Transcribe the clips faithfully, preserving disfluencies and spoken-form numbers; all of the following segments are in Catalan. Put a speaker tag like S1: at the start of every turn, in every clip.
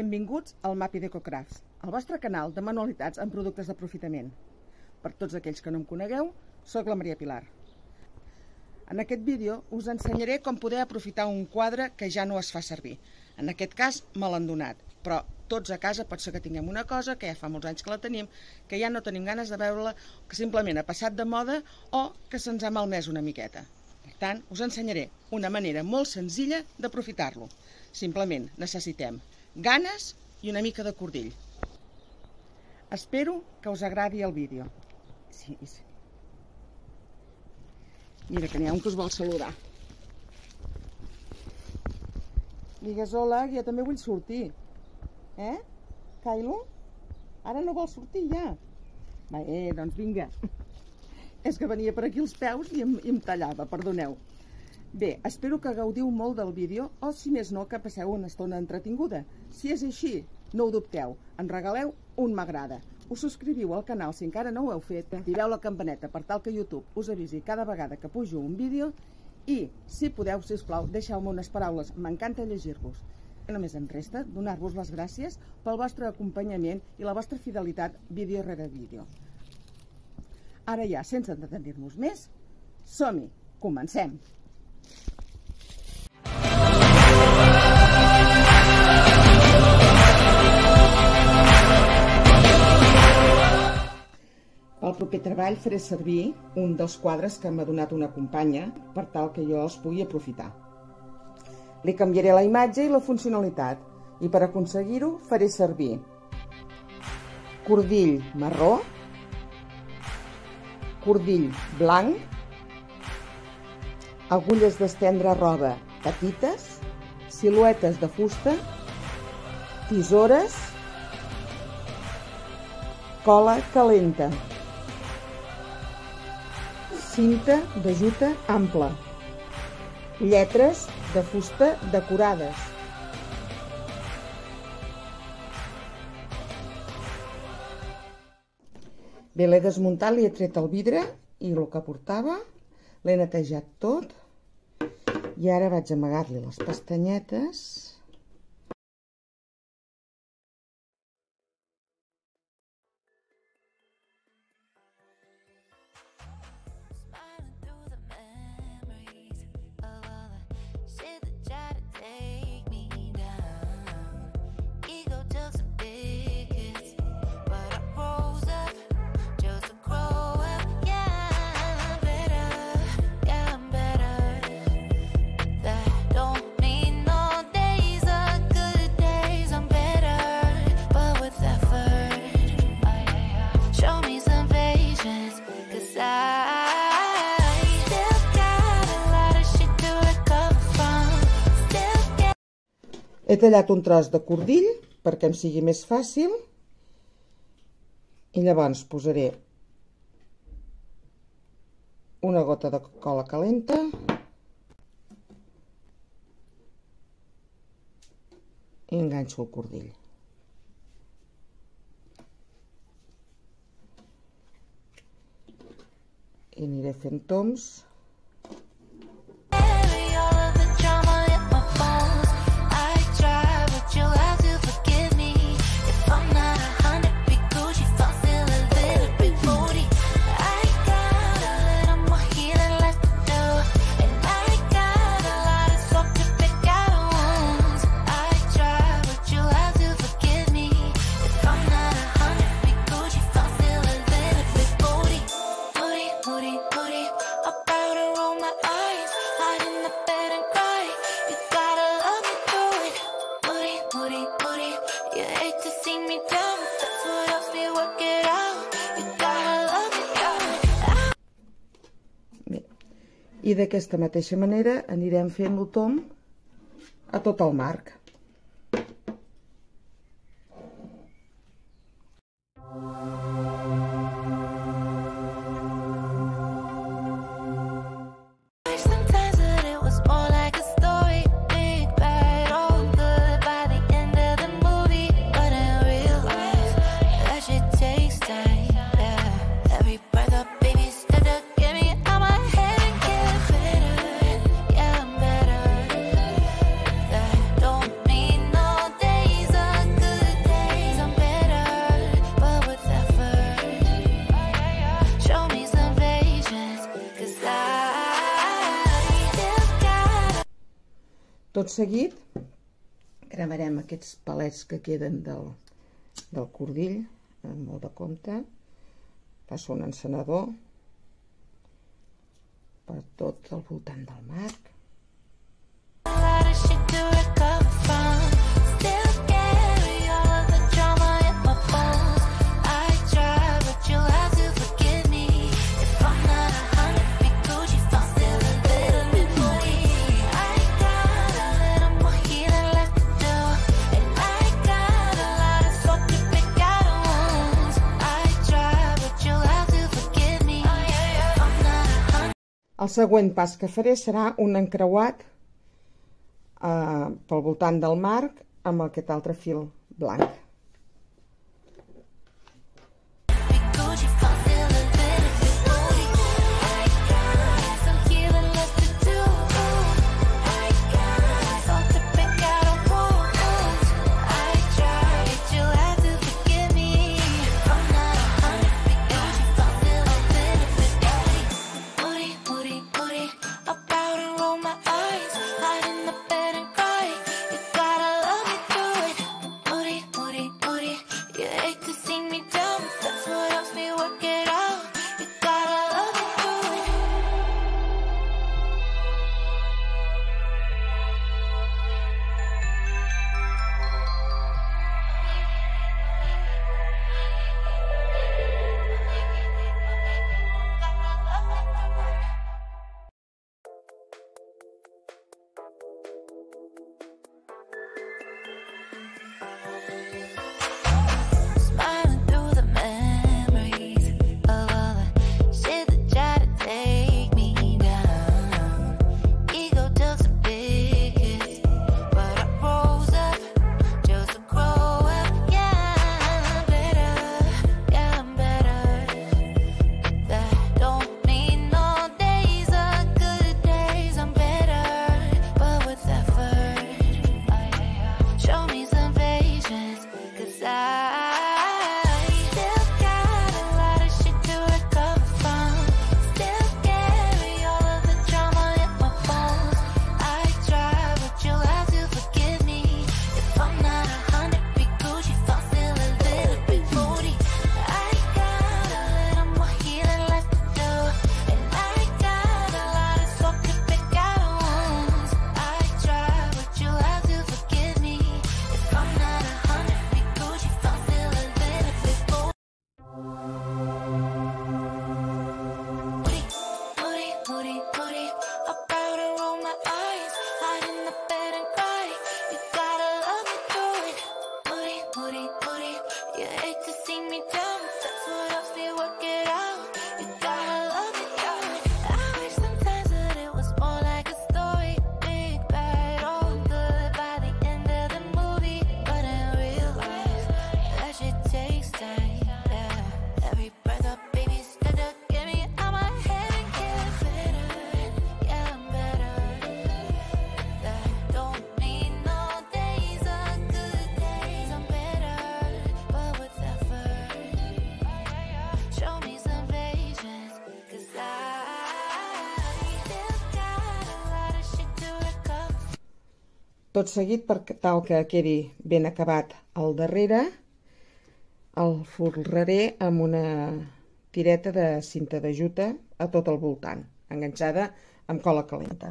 S1: Benvinguts al Mapi d'EcoCrafts, el vostre canal de manualitats en productes d'aprofitament. Per tots aquells que no em conegueu, soc la Maria Pilar. En aquest vídeo us ensenyaré com poder aprofitar un quadre que ja no es fa servir. En aquest cas me l'han donat, però tots a casa pot ser que tinguem una cosa que ja fa molts anys que la tenim, que ja no tenim ganes de veure-la, que simplement ha passat de moda o que se'ns ha malmès una miqueta. Per tant, us ensenyaré una manera molt senzilla d'aprofitar-lo. Simplement necessitem ganes i una mica de cordill. Espero que us agradi el vídeo. Sí, sí. Mira que n'hi ha un que us vol saludar. Digues hola, jo també vull sortir. Eh, Kylo? Ara no vol sortir ja? Bé, doncs vinga. És que venia per aquí els peus i em, i em tallava, perdoneu. Bé, espero que gaudiu molt del vídeo o, si més no, que passeu una estona entretinguda. Si és així, no ho dubteu, em regaleu un m'agrada. Us subscriviu al canal si encara no ho heu fet, activeu la campaneta per tal que YouTube us avisi cada vegada que pujo un vídeo i, si podeu, sisplau, deixeu-me unes paraules, m'encanta llegir-vos. Només em resta donar-vos les gràcies pel vostre acompanyament i la vostra fidelitat vídeo rere vídeo. Ara ja, sense entretenir-nos més, som-hi, comencem! Pel proper treball faré servir un dels quadres que m'ha donat una companya per tal que jo els pugui aprofitar. Li canviaré la imatge i la funcionalitat i per aconseguir-ho faré servir cordill marró, cordill blanc, agulles d'estendre roba petites, siluetes de fusta, tisores, cola calenta, cinta de juta ampla, lletres de fusta decorades, bé, l'he desmuntat, li he tret el vidre i el que portava, l'he netejat tot i ara vaig amagar-li les pestanyetes. He tallat un tros de cordill perquè em sigui més fàcil i llavors posaré una gota de cola calenta i enganxo el cordill. I aniré fent toms. I d'aquesta mateixa manera anirem fent el tom a tot el marc.
S2: Don't
S1: Tot seguit cremarem aquests palets que queden del, del cordill, amb molt de compte. Passo un encenedor per tot el voltant del marc. El següent pas que faré serà un encreuat eh, pel voltant del marc amb aquest altre fil blanc. Tot seguit, per tal que quedi ben acabat al darrere, el folraré amb una tireta de cinta de juta a tot el voltant, enganxada amb cola calenta.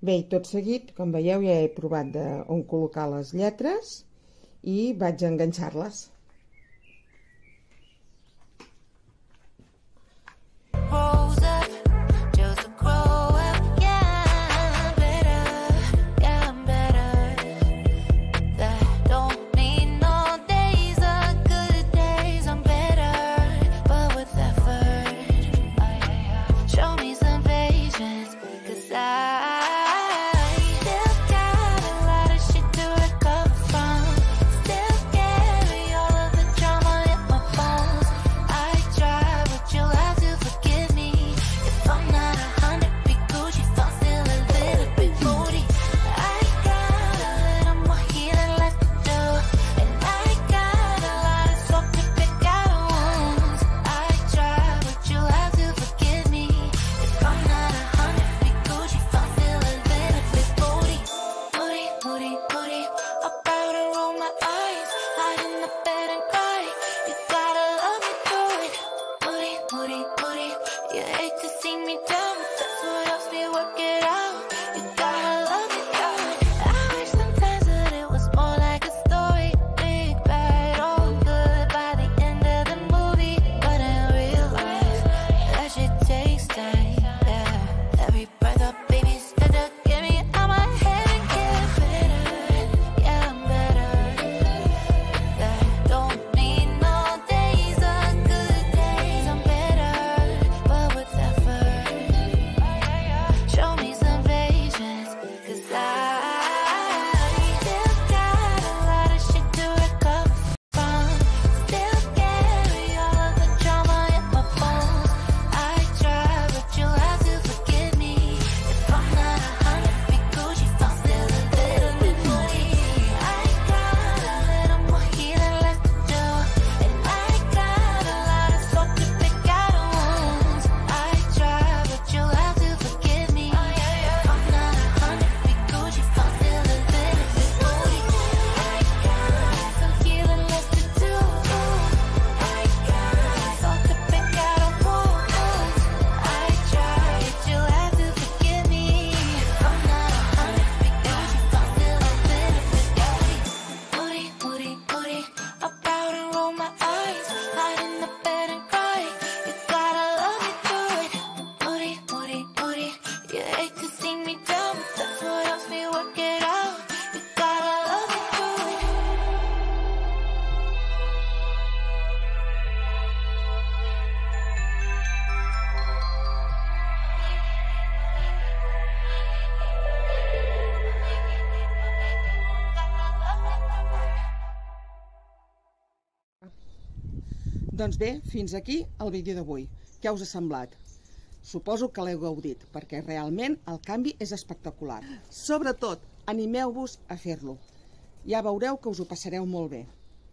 S1: Bé, i tot seguit, com veieu, ja he provat on col·locar les lletres i vaig a enganxar-les. Doncs bé, fins aquí el vídeo d'avui. Què us ha semblat? Suposo que l'heu gaudit, perquè realment el canvi és espectacular. Sobretot, animeu-vos a fer-lo. Ja veureu que us ho passareu molt bé.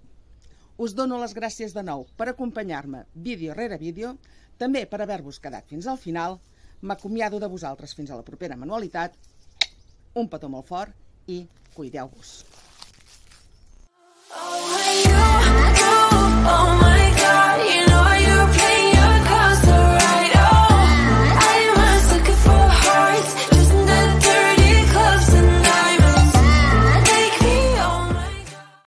S1: Us dono les gràcies de nou per acompanyar-me vídeo rere vídeo, també per haver-vos quedat fins al final. M'acomiado de vosaltres fins a la propera manualitat. Un petó molt fort i cuideu-vos. Oh my God, oh my